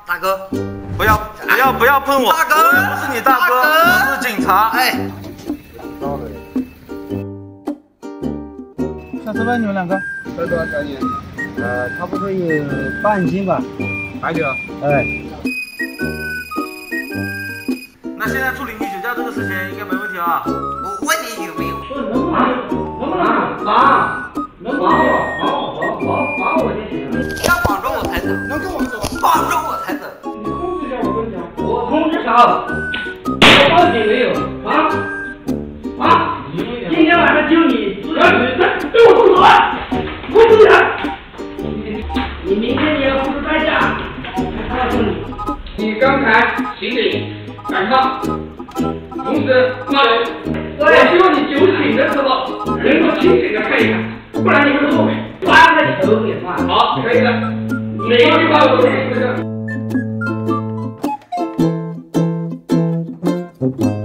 大哥， 不要碰我！ 大哥， 我又不是你大哥，我是警察。 哎， 下次问你们两个， 这多少条你？ 差不多有半斤吧。 白酒。 哎。 那现在处理你酒驾这个事情应该没问题啊。 我问你有没有？ 能不能绑我就行。 要绑着我才走， 能跟我们走？ 绑着我才走。 你控制一下我跟你讲，我控制啥？我报警没有啊？今天晚上就你，对我动手了，我不然，你明天你要付出代价。告诉你，你刚才行李赶上，同时骂人。我希望你酒醒的时候能够清醒的看一看，不然你会后悔。8个头给算。好，可以的。每一句话我都记住的。